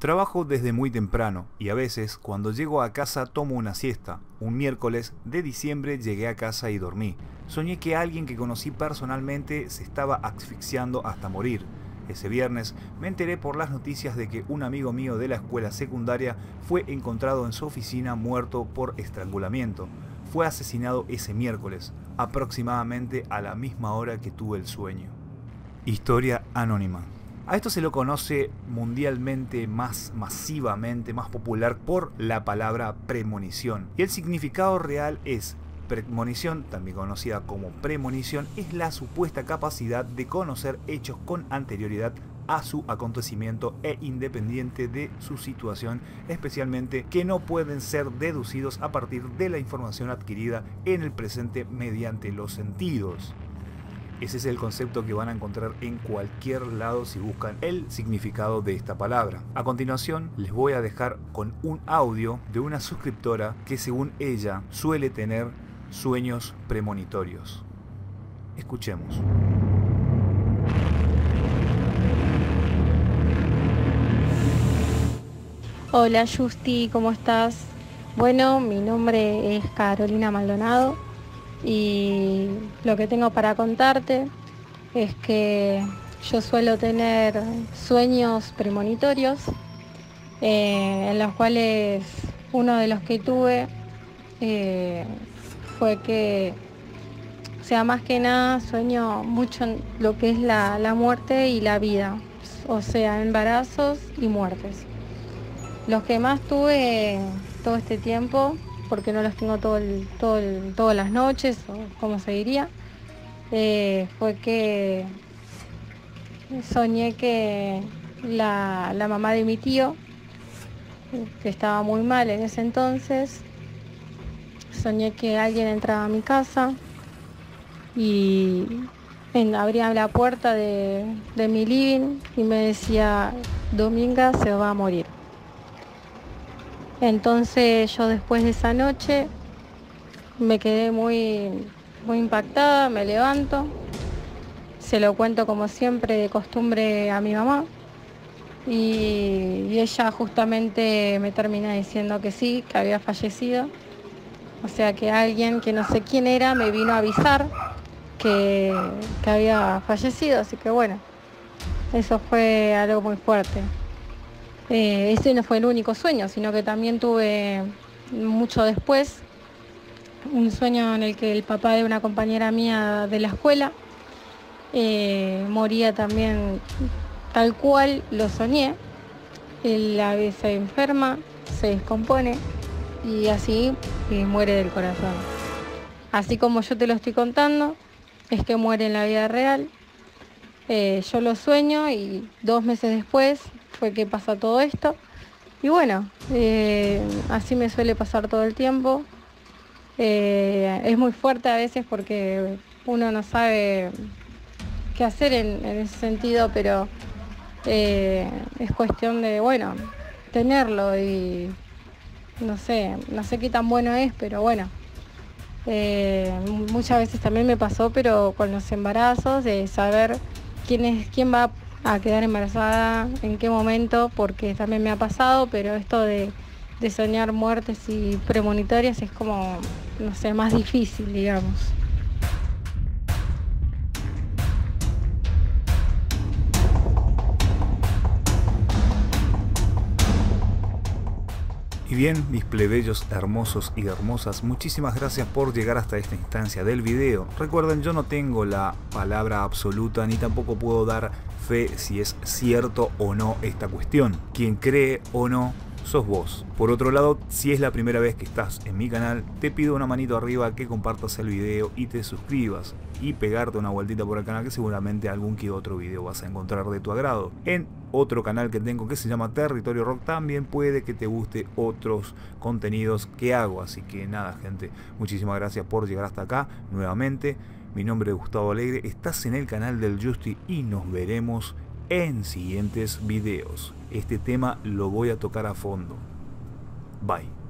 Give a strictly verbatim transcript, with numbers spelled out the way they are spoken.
Trabajo desde muy temprano y a veces cuando llego a casa tomo una siesta. Un miércoles de diciembre llegué a casa y dormí. Soñé que alguien que conocí personalmente se estaba asfixiando hasta morir. Ese viernes me enteré por las noticias de que un amigo mío de la escuela secundaria fue encontrado en su oficina muerto por estrangulamiento. Fue asesinado ese miércoles, aproximadamente a la misma hora que tuve el sueño. Historia anónima. A esto se lo conoce mundialmente más masivamente, más popular por la palabra premonición. Y el significado real es: premonición, también conocida como premonición, es la supuesta capacidad de conocer hechos con anterioridad a su acontecimiento e independiente de su situación, especialmente que no pueden ser deducidos a partir de la información adquirida en el presente mediante los sentidos. Ese es el concepto que van a encontrar en cualquier lado si buscan el significado de esta palabra. A continuación les voy a dejar con un audio de una suscriptora que, según ella, suele tener sueños premonitorios. Escuchemos. Hola Justi, ¿cómo estás? Bueno, mi nombre es Carolina Maldonado y lo que tengo para contarte es que yo suelo tener sueños premonitorios, eh, en los cuales uno de los que tuve eh, fue que, o sea, más que nada sueño mucho en lo que es la, la muerte y la vida, o sea, embarazos y muertes. Los que más tuve todo este tiempo, porque no los tengo todo el, todo el, todas las noches, o como se diría, eh, fue que soñé que la, la mamá de mi tío, que estaba muy mal en ese entonces, soñé que alguien entraba a mi casa y en, abría la puerta de, de mi living y me decía: Dominga se va a morir. Entonces yo, después de esa noche, me quedé muy, muy impactada, me levanto, se lo cuento como siempre de costumbre a mi mamá y, y ella justamente me termina diciendo que sí, que había fallecido. O sea que alguien que no sé quién era me vino a avisar que, que había fallecido, así que bueno, eso fue algo muy fuerte. Eh, ese no fue el único sueño, sino que también tuve mucho después un sueño en el que el papá de una compañera mía de la escuela eh, moría también tal cual lo soñé. Él a veces se enferma, se descompone y así eh, muere del corazón. Así como yo te lo estoy contando, es que muere en la vida real. Eh, yo lo sueño y dos meses después fue que pasa todo esto. Y bueno, eh, así me suele pasar todo el tiempo. Eh, es muy fuerte a veces porque uno no sabe qué hacer en, en ese sentido, pero eh, es cuestión de, bueno, tenerlo y no sé, no sé qué tan bueno es, pero bueno. Eh, muchas veces también me pasó, pero con los embarazos, de saber quién es, quién va a quedar embarazada, en qué momento, porque también me ha pasado, pero esto de, de soñar muertes y premonitorias es como, no sé, más difícil, digamos. Y bien, mis plebeyos hermosos y hermosas, muchísimas gracias por llegar hasta esta instancia del video. Recuerden, yo no tengo la palabra absoluta ni tampoco puedo dar fe si es cierto o no esta cuestión. Quien cree o no, sos vos. Por otro lado, si es la primera vez que estás en mi canal, te pido una manito arriba, que compartas el video y te suscribas. Y pegarte una vueltita por el canal, que seguramente algún que otro video vas a encontrar de tu agrado. En otro canal que tengo que se llama Territorio Rock también puede que te guste otros contenidos que hago. Así que nada, gente, muchísimas gracias por llegar hasta acá nuevamente. Mi nombre es Gustavo Alegre, estás en el canal del Justi y nos veremos en siguientes videos. Este tema lo voy a tocar a fondo. Bye.